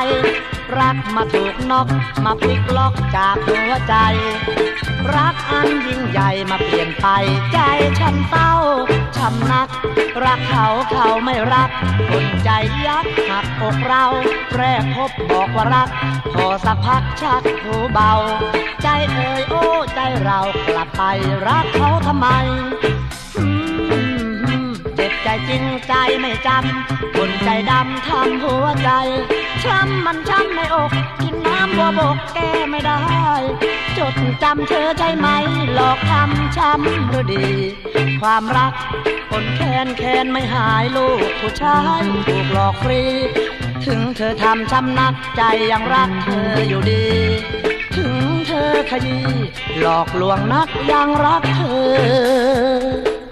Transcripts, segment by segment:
รักมาถูกน็อกมาพลิกล็อกจากหัวใจรักอันยิ่งใหญ่มาเปลี่ยนไปใจฉันเศร้าช้ำนักรักเขาเขาไม่รักคนใจยักหักอกเราแรกพบบอกว่ารักพอสักพักชักหูเบาใจเอ่ยโอ้ใจเรากลับไปรักเขาทำไมเจ็บใจจริงใจไม่จำคนใจดำทำหัวใจช้ำมันช้ำในอกกินน้ำบัวบกแก้ไม่ได้จดจำเธอใจไหมหลอกทำช้ำหรือดีความรักคนแค้นแค้นไม่หายลูกผู้ชายถูกหลอกฟรีถึงเธอทำช้ำนักใจยังรักเธออยู่ดีถึงเธอขยี้หลอกลวงนักยังรักเธอ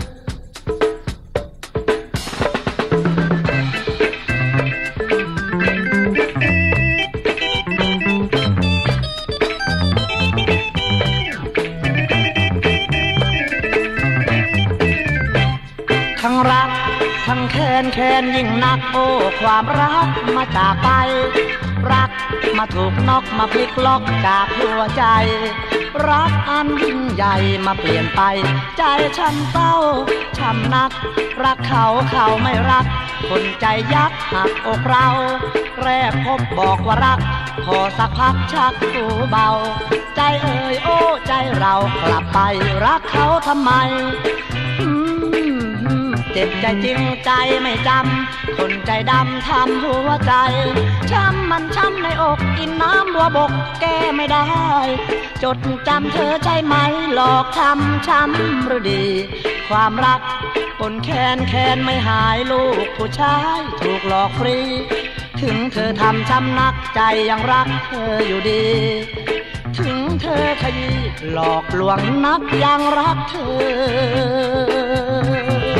ทั้งรักทั้งแค้นแค้นยิ่งนักโอ้ความรักมาจากไปรักมาถูกน็อกมาพลิกล็อกจากหัวใจรักอันยิ่งใหญ่มาเปลี่ยนไปใจฉันเศร้าช้ำนักรักเขาเขาไม่รักคนใจยักหักอกเราแรกพบบอกว่ารักพอสักพักชักหูเบาใจเอ่ยโอ้ใจเรากลับไปรักเขาทำไมเจ็บใจจริงใจไม่จำคนใจดำทำหัวใจช้ำมันช้ำในอกกินน้ำบัวบกแก้ไม่ได้จดจำเธอใจไหมหลอกทำช้ำหรือดีความรักคนแค้นแค้นไม่หายลูกผู้ชายถูกหลอกฟรีถึงเธอทำช้ำนักใจยังรักเธออยู่ดีถึงเธอขยี้หลอกลวงนักยังรักเธอ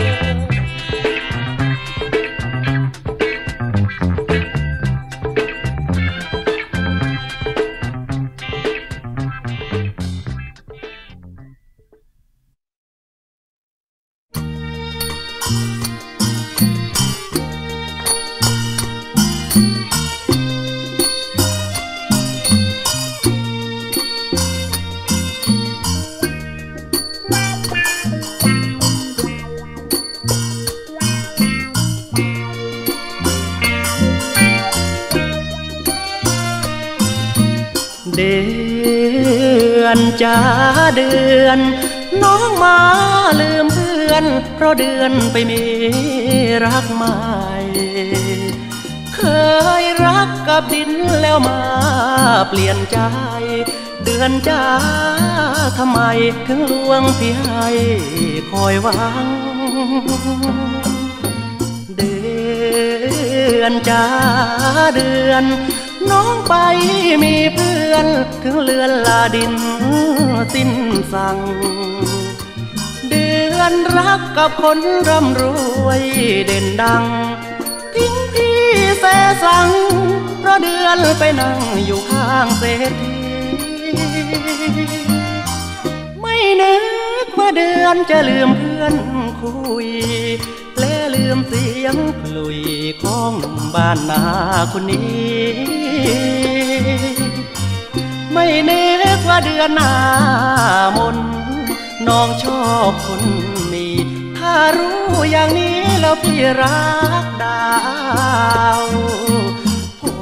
เดือนจ้าเดือนน้องมาลืมเพื่อนเพราะเดือนไปมีรักใหม่เคยรักกับดินแล้วมาเปลี่ยนใจเดือนจ้าทำไมถึงลวงพี่ให้คอยหวังเดือนจ้าเดือนน้องไปมีเพื่อนถึงเลือนลาดินสิ้นสั่งเดือนรักกับคนร่ำรวยเด่นดังทิ้งพี่เสสังเพราะเดือนไปนั่งอยู่ข้างเศรษฐีไม่นึกว่าเดือนจะลืมเพื่อนคุยและลืมเสียงคลุยของบ้านนาคนนี้ไม่นึกว่าเดือนหน้ามนน้องชอบคนมีถ้ารู้อย่างนี้แล้วพี่รักดาวพอ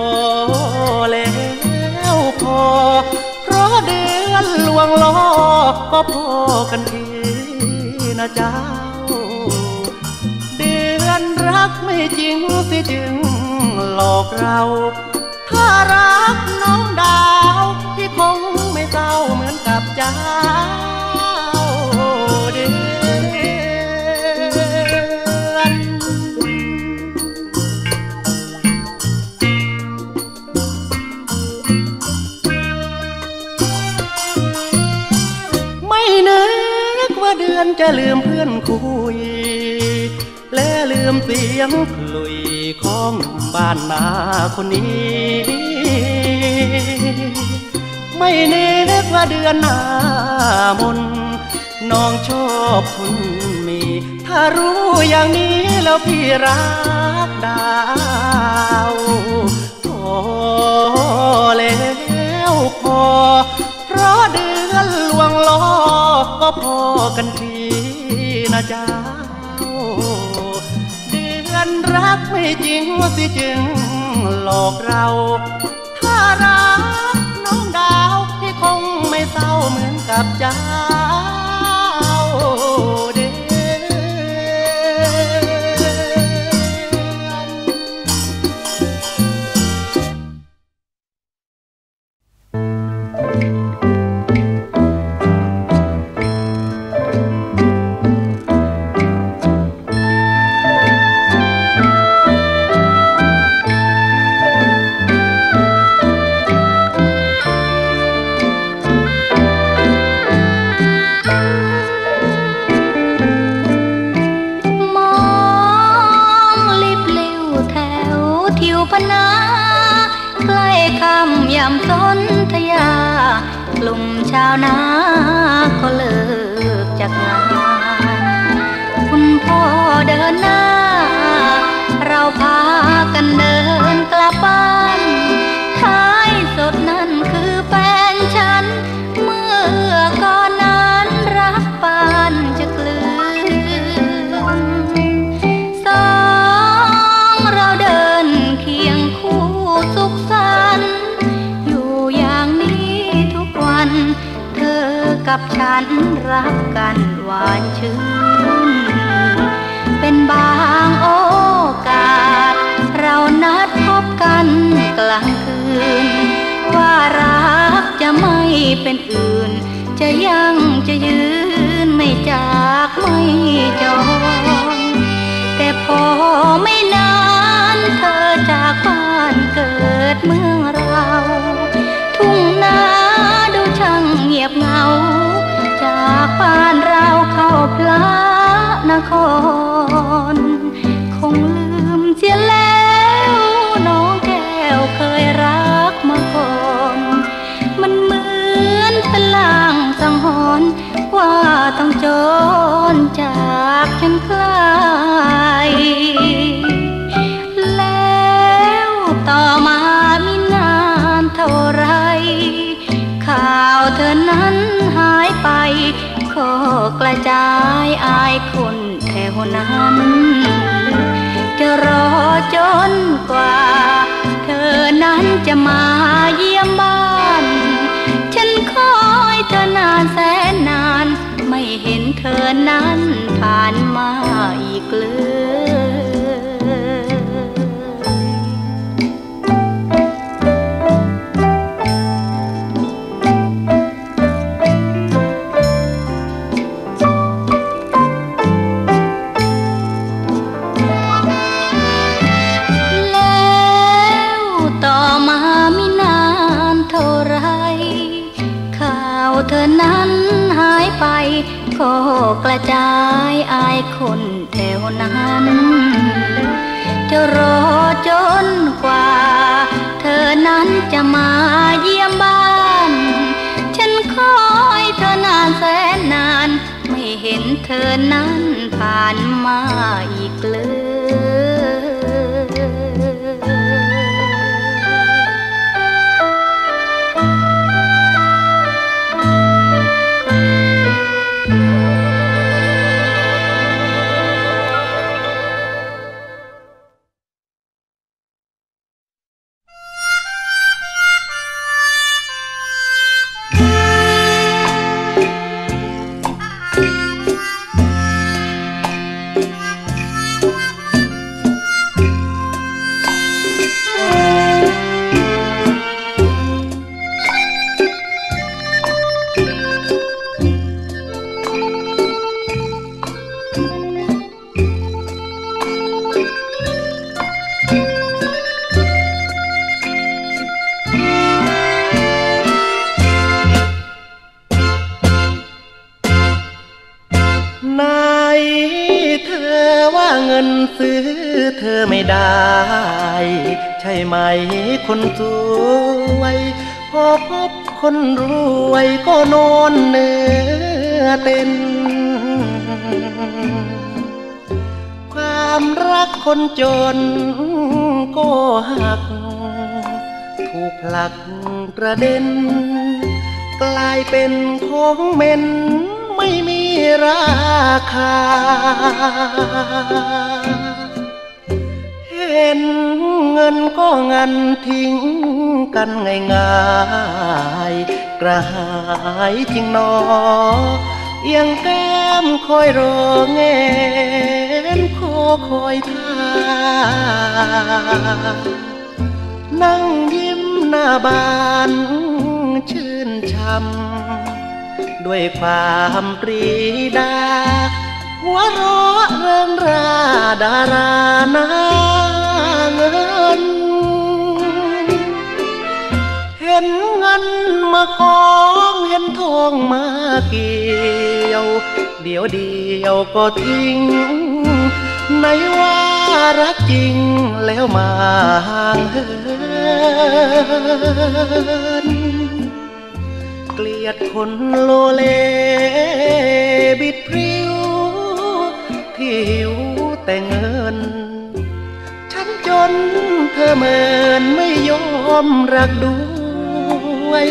แล้วพอเพราะเดือนลวงล้อก็พอกันทีนะเจ้าเดือนรักไม่จริงสิจึงหลอกเราถ้ารักน้องดาวพี่คงไม่เศร้าเหมือนกับเจ้าเดือนไม่นึกว่าเดือนจะลืมเพื่อนคุยและลืมเสียงคลุยของบ้านนาคนนี้ไม่นึกว่าเดือนหน้ามนน้องชอบคนมีถ้ารู้อย่างนี้แล้วพี่รักดาวพอแล้วพอเพราะเดือนลวงล้อก็พอกันทีนะเจ้าเดือนรักไม่จริงสิจึงหลอกเราถ้ารักน้องดาวพี่คงไม่เศร้าเหมือนกับเจ้าเดือนยามสนธยากลุ่มชาวนาก็เลิกจากงานคุณพ่อเดินหน้าเราพากันเดินกลับบ้านท้ายสุดนั่นคือแฟนฉันเมื่อก่อนนั้นรักปานจะกลืนสองเราเดินเคียงคู่สุขสันต์เธอกับฉันรักกันหวานชื่นเป็นบางโอกาสเรานัดพบกันกลางคืนว่ารักจะไม่เป็นอื่นจะยังจะยืนไม่จากไม่จรแต่พอไม่นานเธอจากบ้านเกิดเมืองเราทุ่งนาดูช่างเงียบเหงาจากบ้านเราเข้าพระนครคงลืมเสียแล้วน้องแก้วเคยรักมาก่อนมันเหมือนเป็นลางสังหรณ์ว่าต้องจรจากฉันไกลแล้วต่อมาไม่นานเท่าไรข่าวเธอนั้นหายไปก็กระจายอายคนแถวนั้นจะรอจนกว่าเธอนั้นจะมาเยี่ยมบ้านฉันคอยเธอนานแสนนานไม่เห็นเธอนั้นผ่านมาอีกเลยเธอนั้นหายไปก็กระจายอายคนแถวนั้นจะรอจนกว่าเธอนั้นจะมาเยี่ยมบ้านฉันคอยเธอนานแสนนานไม่เห็นเธอนั้นผ่านมาอีกเลยซื้อเธอไม่ได้ใช่ไหมคนสวยพอพบคนรวยก็นอนเนื้อเต้นความรักคนจนก็หักผลักกระเด็นกลายเป็นของเหม็นไม่มีราคาเห็นเงินก็งันทิ้งกันง่ายๆกระหายจริงหนอเอียงแก้มคอยรอแงนคอยท่านั่งยิ้มหน้าบานชื่นช่ำด้วยความปรีดาหัวเราะเริงราดาราหน้าเงินเห็นเงินมากองเห็นทองมาเกี่ยวเดี๋ยวก็ทิ้งไหนว่ารักจริงแล้วมาห่างเหินเกลียดคนโลเลบิดพริ้วที่หิวแต่เงินฉันจนเธอเหมือนไม่ยอมรักด้วย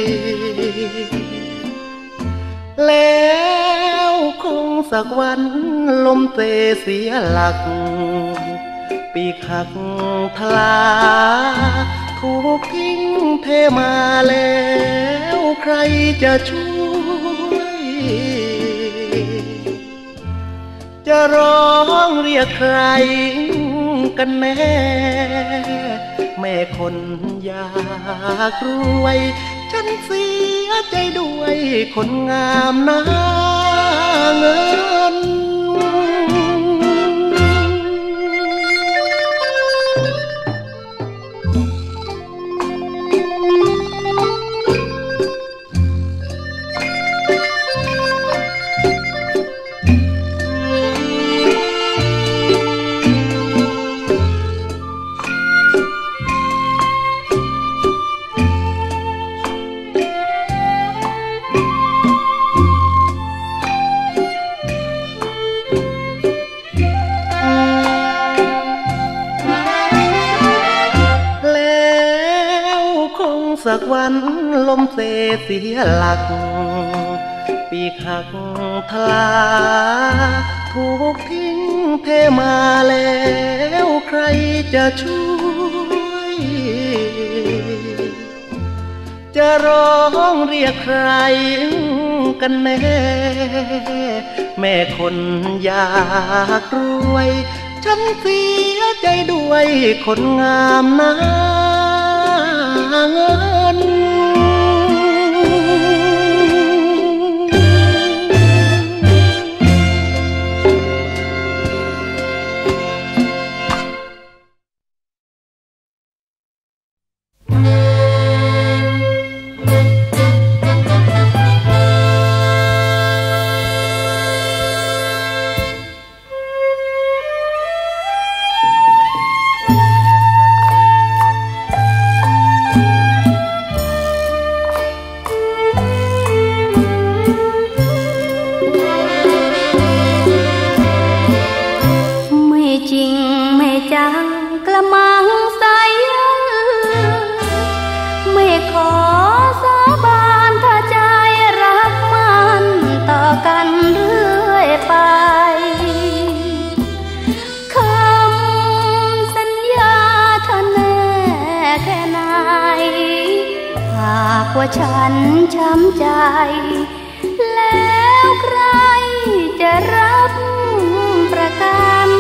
แล้วคงสักวันลมเตะเสียหลักปีกหักทลาถูกทิ้งเทมาแล้วใครจะช่วยจะร้องเรียกใครกันแน่แม่คนอยากรวยฉันเสียใจด้วยคนงามหน้าเงินสักวันลมเสเสียหลักปีกหักทลาถูกทิ้งเทมาแล้วใครจะช่วยจะร้องเรียกใครกันแน่แม่คนอยากรวยฉันเสียใจด้วยคนงามหน้าเงินว่าฉันช้ำใจแล้วใครจะรับประกัน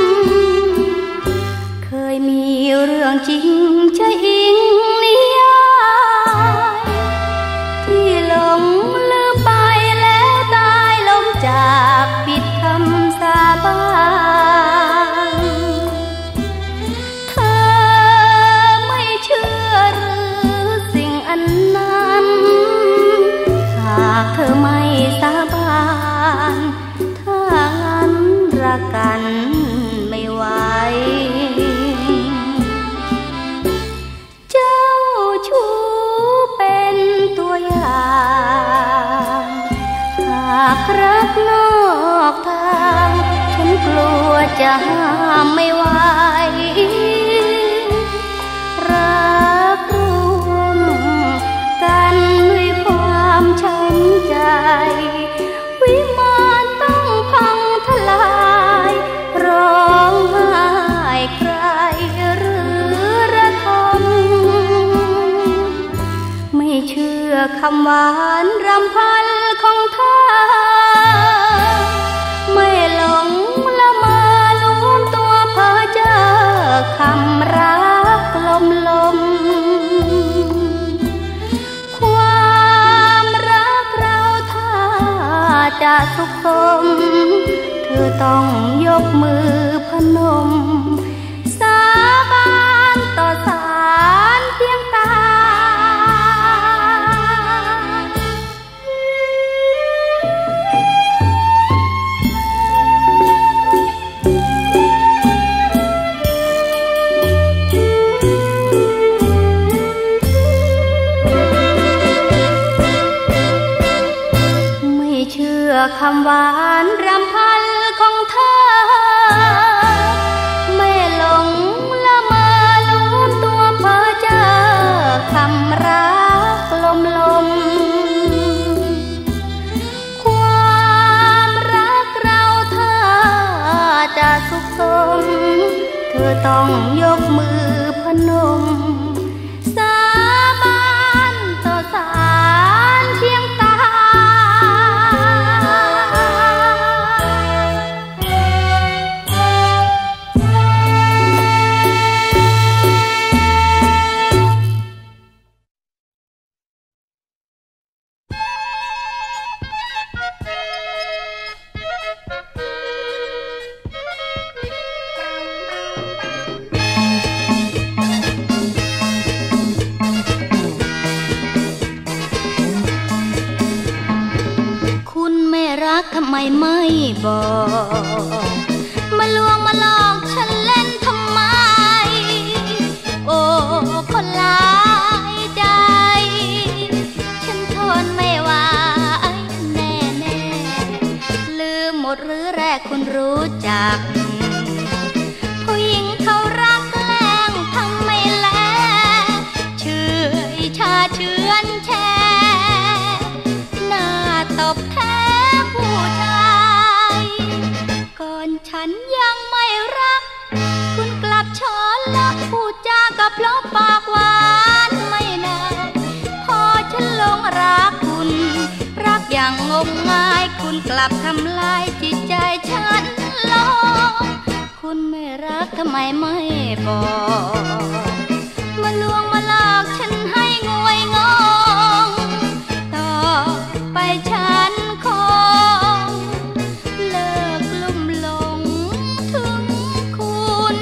เคยมีเรื่องจริงใช่อิงนิยายที่หลงลืมไปแล้วตายลงจากผิดคำสาบานเธอไม่เชื่อหรือสิ่งอันนั้นหากเธอไม่สาบานถ้างั้นรักกันไม่ไหวเจ้าชู้เป็นตัวอย่างหากรักนอกทางฉันกลัวจะห้ามไม่ไหวรักรู้วิมานต้องพังทลายร้องไห้ใครหรือระทมไม่เชื่อคำหวานรำพันของเธอไม่หลงละเมอลวงตัวเพ้อเจ้อคำรักลมความรักเราถ้าจะสุขสมเธอต้องยกมือพนมสาบานต่อศาลเพียงตาคำหวานรำพันของเธอไม่หลงละเมอลวงตัวเพ้อเจ้อคำรักลมความรักเราถ้าจะสุขสมเธอต้องยกมือพนมสาบานต่อศาลเพียงตาทำไมไม่บอกมาลวงมาหลอกฉันเล่นทำไมโอ้คนหลายใจฉันทนไม่ไหวแน่ลืมหมดหรือแรกคุณรู้จักผู้หญิงเขารักแกล้งทำไม่แลเชื่อชาเชื้อนแช่หน้าตบแท้ฉันยังไม่รักคุณกลับช้อนลักพูดจากับเพราะปากหวานไม่นานพอฉันหลงรักคุณรักอย่างงมงายคุณกลับทำลายจิตใจฉันลงคุณไม่รักทำไมไม่บอกมาลวงมาหลอกฉันให้งวยงงต่อไปฉันคงเลิกลุ่มหลงถึงคุณ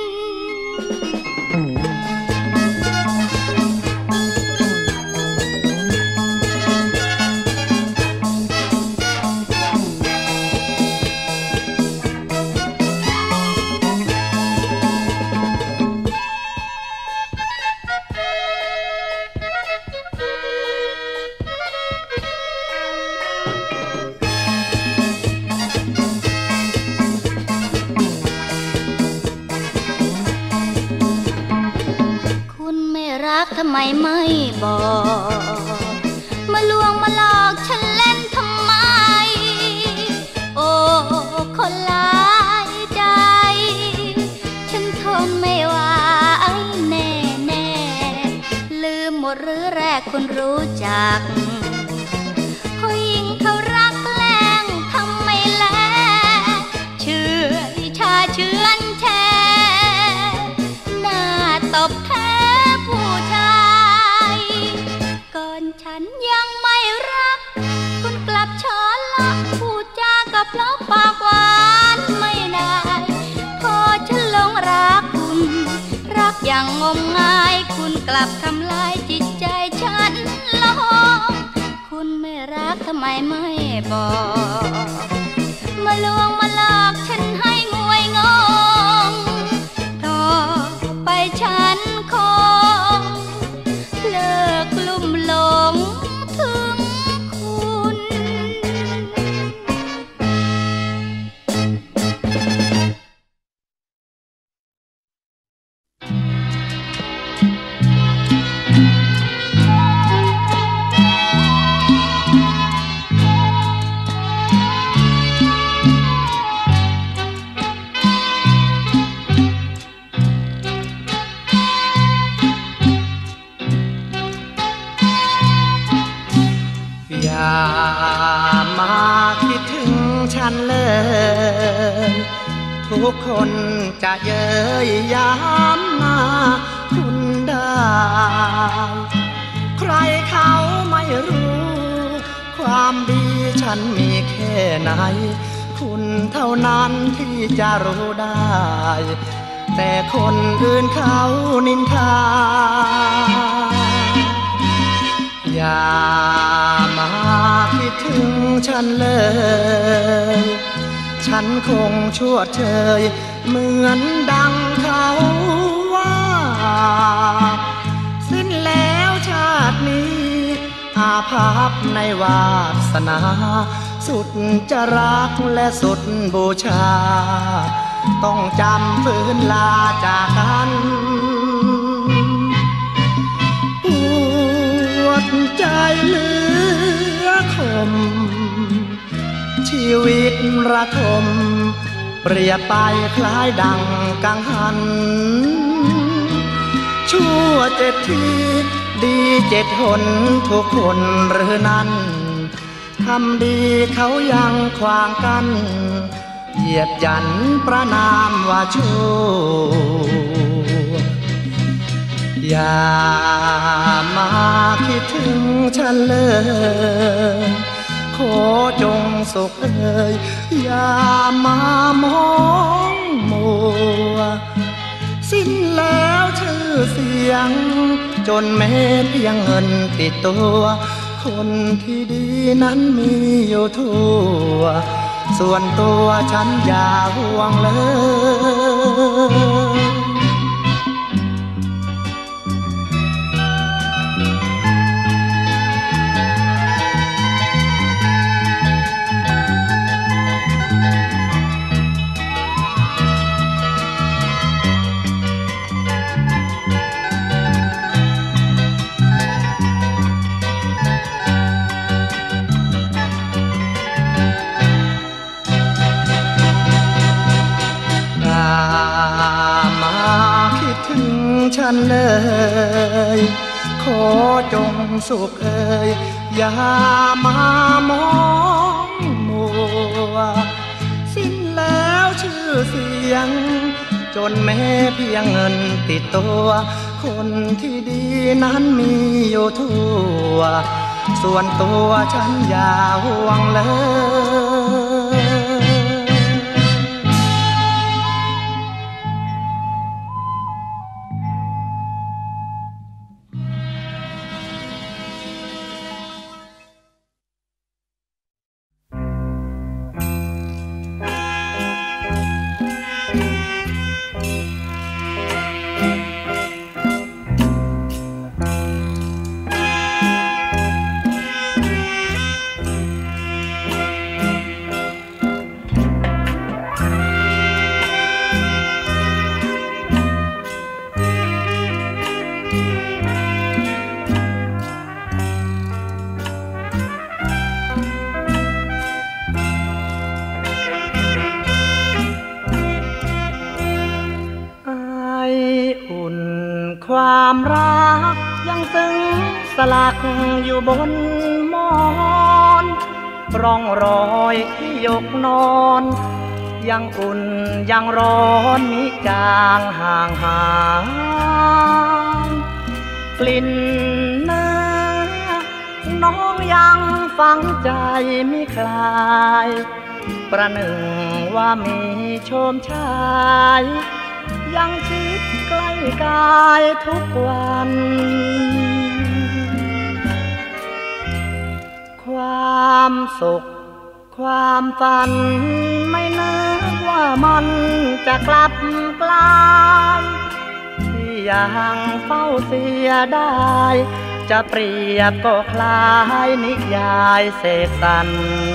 ทำไมไม่บอกมาลวงมาหลอกฉันเล่นทำไมโอ้คนหลายใจฉันทนไม่ไหวแน่ลืมหมดหรือแรกคุณรู้จักผู้หญิงเขารักแกล้งทำไม่แลเชื่อชาเชื้อนแช่หน้าตบแท้ฉันยังไม่รักคุณกลับช้อนลักพูดจากับเพราะปากหวานไม่ได้พอฉันหลงรักคุณรักอย่างงมงายคุณกลับทำลายจิตใจฉันลงคุณไม่รักทำไมไม่บอกมาลวงมาหลอกฉันให้งวยงงต่อไปฉันคงเลิกลุ่มหลงถึงคุณเยทุกคนจะเย้ยยามหน้าคุณได้ใครเขาไม่รู้ความดีฉันมีแค่ไหนคุณเท่านั้นที่จะรู้ได้แต่คนอื่นเขานินทาอย่ามาคิดถึงฉันเลยฉันคงชั่วเชยเหมือนดังเขาว่าสิ้นแล้วชาตินี้อาภัพในวาสนาสุดจะรักและสุดบูชาต้องจำฝืนลาจากกันปวดใจเหลือคมชีวิตระทมเปรียบไปคล้ายดังกังหันชั่ว7 ทีดี7 หนทุกคนหรือนั้นทำดีเขายังขวางกันเหยียดหยันประนามว่าชั่วอย่ามาคิดถึงฉันเลยขอจงสุขเอ่ยอย่ามามองมัวสิ้นแล้วชื่อเสียงจนแม้เพียงเงินติดตัวคนที่ดีนั้นมีอยู่ทั่วส่วนตัวฉันอย่าห่วงเลยฉันเลยขอจงสุขเอ่ยอย่ามามองมัวสิ้นแล้วชื่อเสียงจนแม้เพียงเงินติดตัวคนที่ดีนั้นมีอยู่ทั่วส่วนตัวฉันอย่าห่วงเลยความรักยังซึ้งสลักอยู่บนหมอนร่องรอยที่ยกนอนยังอุ่นยังร้อนมิจางห่างหายกลิ่นเนื้อน้องยังฝังใจมิคลายประหนึ่งว่ามีโฉมชายยังชิดใกล้กายทุกวันความสุขความฝันไม่นึกว่ามันจะกลับกลายที่ยังเฝ้าเสียได้จะเปรียบก็คล้ายนิยายเสกสรร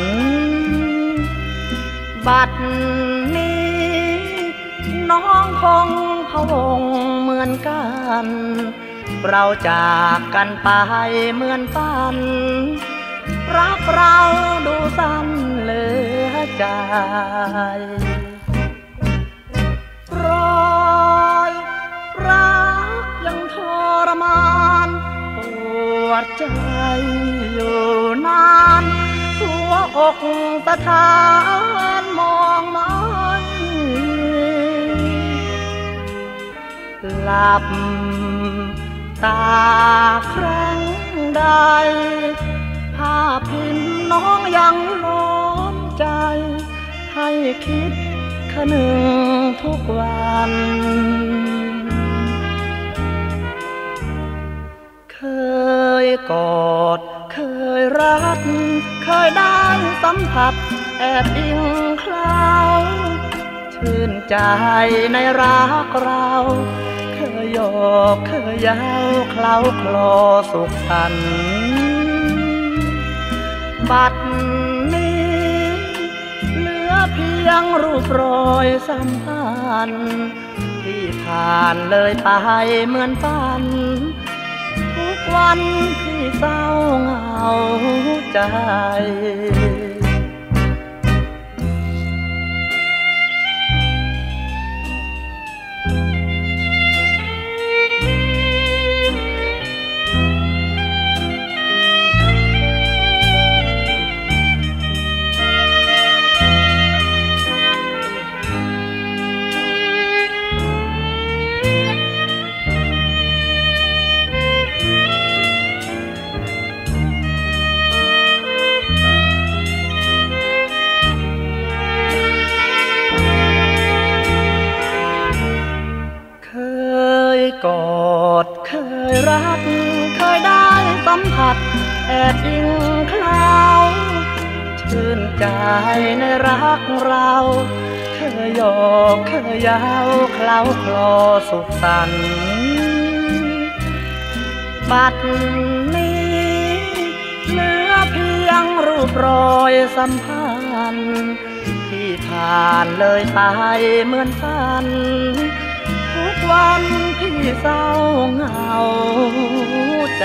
บัดนี้น้องคงพะวงเหมือนกันเราจากกันไปเหมือนฝันรักเราดูสั้นเหลือใจรอยรักยังทรมานปวดใจอยู่นานหัวอกสถานมอลับตาครั้งใดภาพพิมพ์น้องยังล้นใจให้คิดคนึงทุกวันเคยกอดเคยรักเคยได้สัมผัสแอบอิงเคล้าชื่นใจในรักเราเคยหยอกเคยเย้าเคล้าคลอสุขสันต์บัดนี้เหลือเพียงรูปรอยสัมพันธ์ที่ผ่านเลยไปเหมือนฝันทุกวันที่เศร้าเหงาใจกอดเคยรักเคยได้สัมผัสแอบอิงเคล้าชื่นใจในรักเราเคยหยอกเคยเย้าเคล้าคลอสุขสันต์บัดนี้เหลือเพียงรูปรอยสัมพันธ์ที่ผ่านเลยไปเหมือนฝันทุกวันที่เศร้าเหงาใจ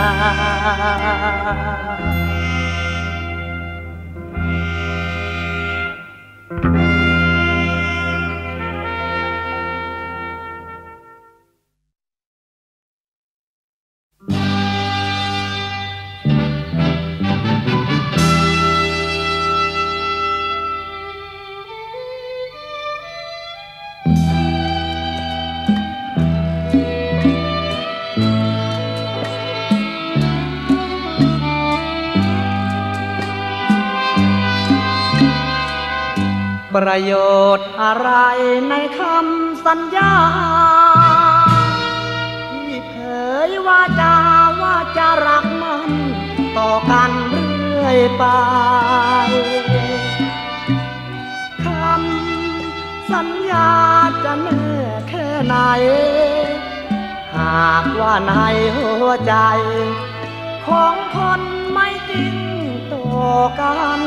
ประโยชน์อะไรในคำสัญญาที่เผยว่าจะรักมันต่อกันเรื่อยไปคำสัญญาจะแน่แค่ไหนหากว่าในหัวใจของคนไม่จริงต่อกัน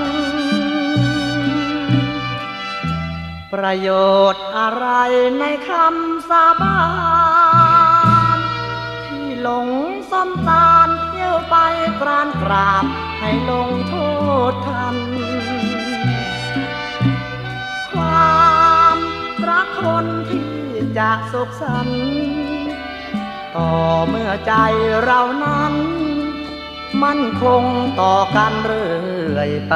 ประโยชน์อะไรในคำสาบานที่หลงสมตานเที่ยวไปกรานกราบให้ลงโทษทันความรักคนที่จะสุขสันต์ต่อเมื่อใจเรานั้นมั่นคงต่อกันเรื่อยไป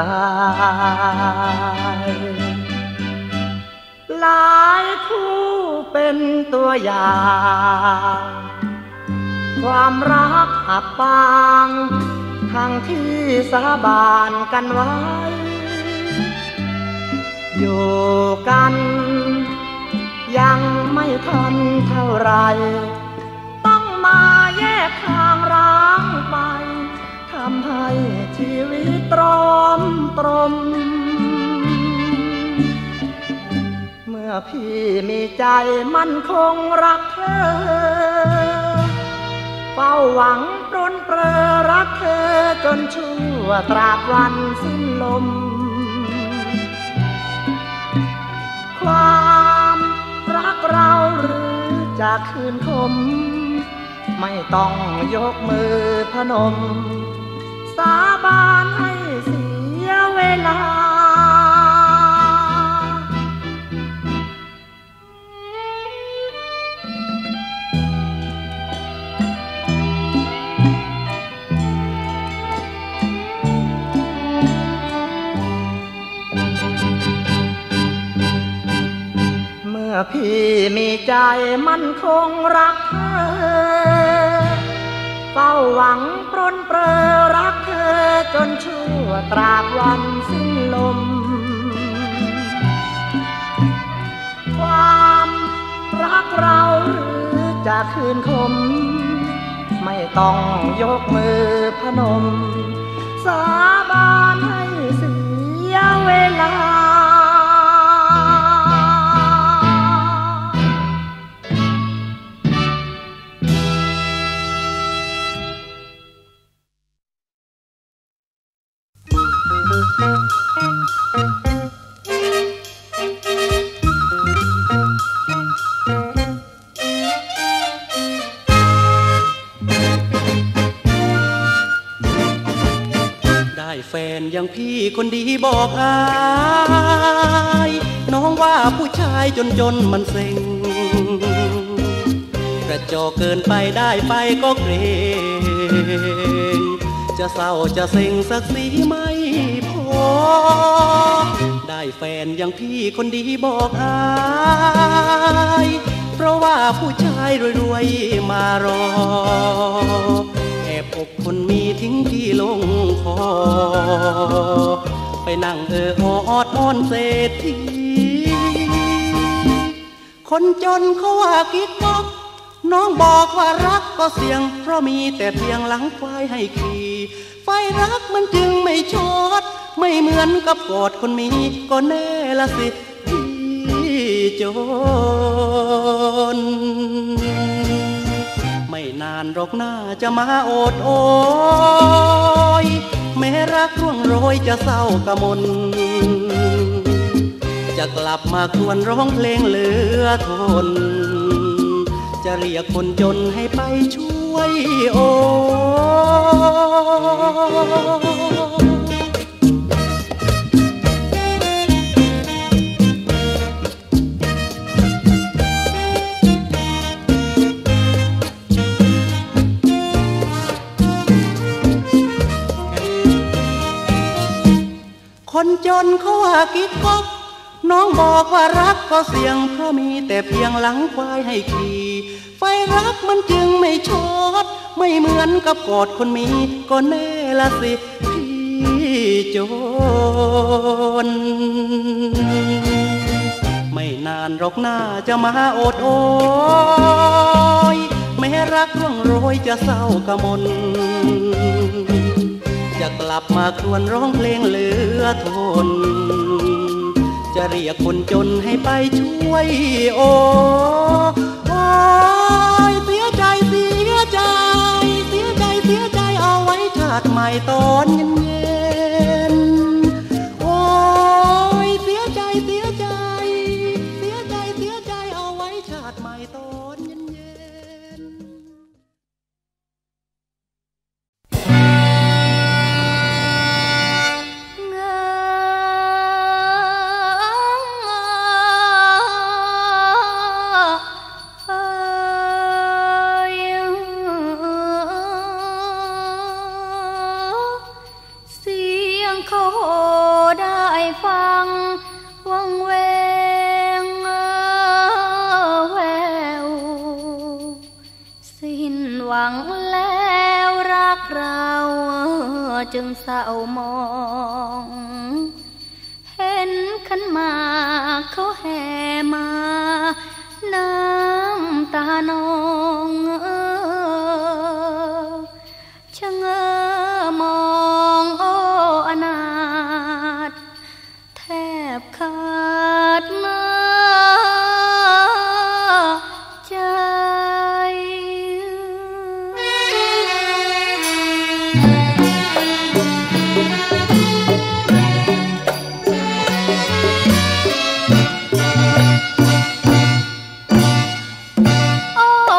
หลายคู่เป็นตัวอย่างความรักอับปางทั้งที่สาบานกันไว้อยู่กันยังไม่ทันเท่าไรต้องมาแยกทางร้างไปทำให้ชีวิตตรมเมื่อพี่มีใจมั่นคงรักเธอเฝ้าหวังปรนเปรอรักเธอจนชั่วตราบวันสิ้นลมความรักเราหรือจะคืนคมไม่ต้องยกมือพนมสาบานให้เสียเวลาเมื่ออพี่มีใจมั่นคงรักเธอเฝ้าหวังปรนเปรอรักเธอจนชั่วตราบวันสิ้นลมความรักเราหรือจะคืนคมไม่ต้องยกมือพนมสาบานให้เสียเวลาแฟนอย่างพี่คนดีบอกอายน้องว่าผู้ชายจนมันเซ็งกระจอกเกินไปได้ไปก็เกรงจะเศร้าจะเซ็งสักสีไม่พอได้แฟนอย่างพี่คนดีบอกอายเพราะว่าผู้ชายรวยๆมารอแอบอกคนมีทิ้งที่ลงคอไปนั่งออดอ้อนเศรษฐีคนจนเขาว่ากิ๊กก๊อกน้องบอกว่ารักก็เสี่ยงเพราะมีแต่เพียงหลังควายให้ขี่ไฟรักมันจึงไม่ช็อตไม่เหมือนกับกอดคนมีก็แน่ละสิพี่จนไม่นานหรอกหน้าจะมาโอดโอยแม้รักร่วงโรยจะเศร้ากะมนจะกลับมาครวญร้องเพลงเหลือทนจะเรียกคนจนให้ไปช่วยโอคนจนเขาว่ากิ๊กก๊อกน้องบอกว่ารักก็เสี่ยงเพราะมีแต่เพียงหลังควายให้ขี่ไฟรักมันจึงไม่ช็อตไม่เหมือนกับกอดคนมีก็แน่ละสิพี่จนไม่นานหรอกหน้าจะมาโอดโอยแม้รักร่วงโรยจะเศร้ากะมนจะกลับมาครวญร้องเพลงเหลือทนจะเรียกคนจนให้ไปช่วยโอ้ยเสียใจเสียใจเสียใจเสียใจเอาไว้ชาติใหม่ตอนเย็นๆโอ้ยเสียใจเสียใจเสียใจเสียใจเอาไว้ชาติใหม่ตอนเย็นๆจึงเศร้ามองเห็นขันหมากเขาแห่มาน้ำตานองชะเง้อมองโอ้อนาถแทบขาดมาใจโอ้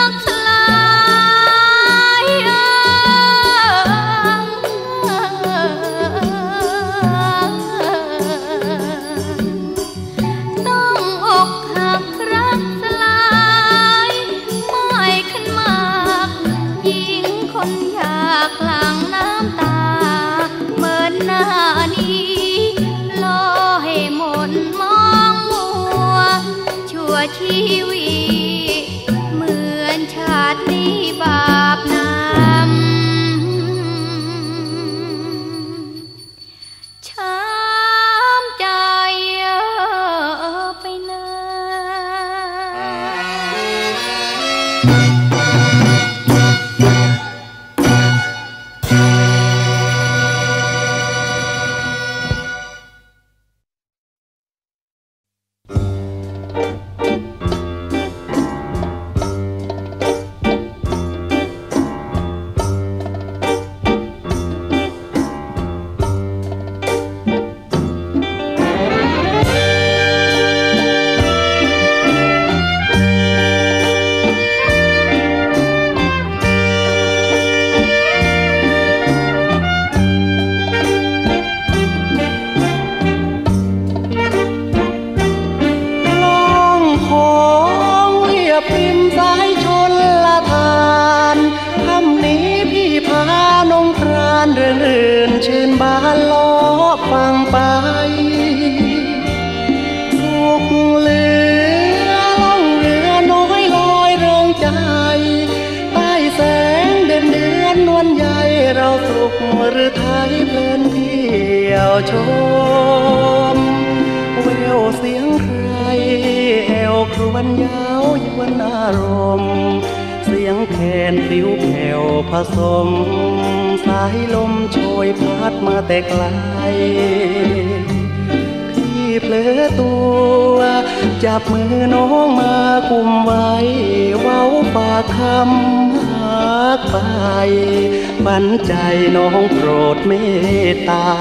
กสลายต้องอกหักรักสลายไม่ขึ้นมากหญิงคนอยากหลั่งน้ำตาเหมือนหน้านี้รอให้หมดมองมัวชั่วชีวิตเหมือนชาตินี้บาปนำช้ำใจไปนานหรือไทยเพลินเที่ยวชมแววเสียงใครแอวครวญยาวยวนอารมณ์เสียงแคนพลิ้วแผ่วผสมสายลมโชยพัดมาแต่ไกลพี่เผลอตัวจับมือน้องมากุมไว้เว้าฝากคำหักไปฝันใจน้องโปรดเมตตา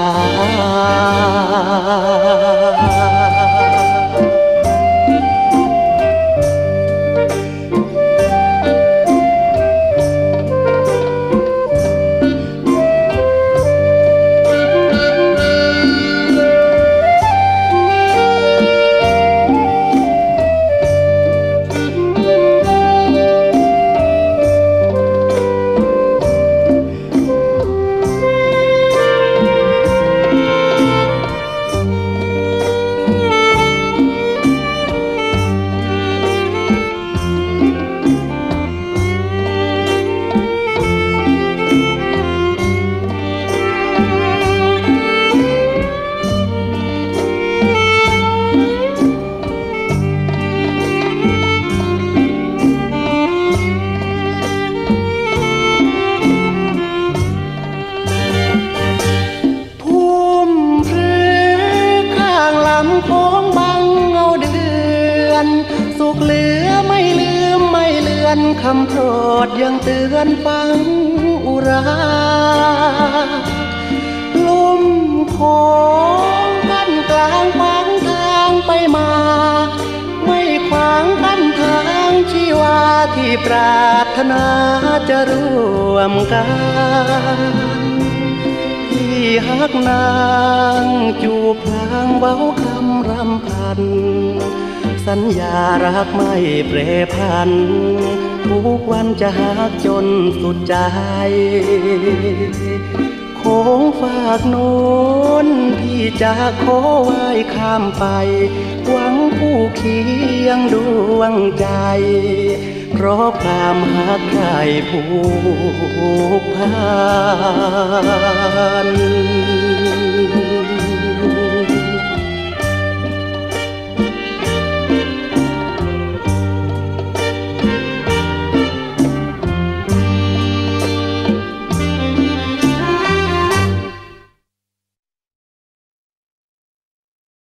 คำโปรดยังเตือนฟังอุราลุ่มโขงกั้นกลางฟังทางไปมาไม่ขวางกั้นทางชีวาที่ปรารถนาจะร่วมกันที่ฮักนางจูบพลางเว้าคำรำพันสัญญารักไม่เปรพันทุกวันจะหักจนสุดใจโค้งฝากโน้นพี่จะขอไหว้ข้ามไปหวังผู้เคียงดวงใจเพราะความหักใครผูกพัน